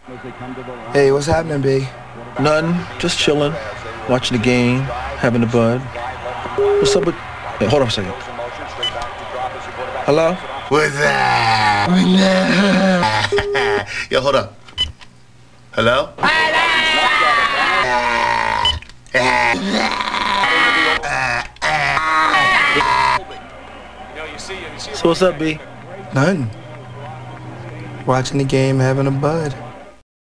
Hey, what's happening, B? Nothing, just chilling, watching the game, having a bud. What's up with... Hey, hold on a second. Hello? What's up? Yo, hold up. Hello? So what's up, B? Nothing. Watching the game, having a bud.